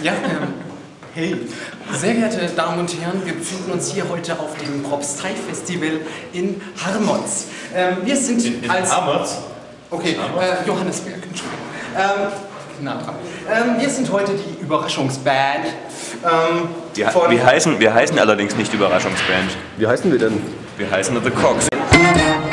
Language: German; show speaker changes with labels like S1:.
S1: Ja, hey. Sehr geehrte Damen und Herren, wir befinden uns hier heute auf dem Propstei-Festival in Harmoz. Wir sind
S2: in
S1: als...
S2: Harmoz?
S1: Okay, Johannesberg, Entschuldigung. Nah dran. Wir sind heute die Überraschungsband.
S2: Wir heißen allerdings nicht Überraschungsband.
S3: Wie heißen wir denn?
S2: Wir heißen The Cogs.